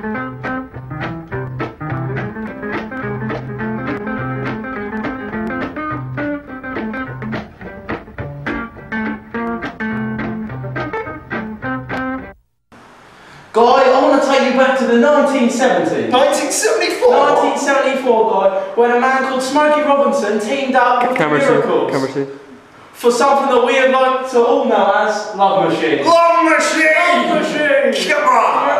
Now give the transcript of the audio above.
Guy, I want to take you back to the 1970s. 1974? 1974, Guy, when a man called Smokey Robinson teamed up with the Miracles for something that we would like to all know as Love Machine. Love Machine! Love Machine! Come on!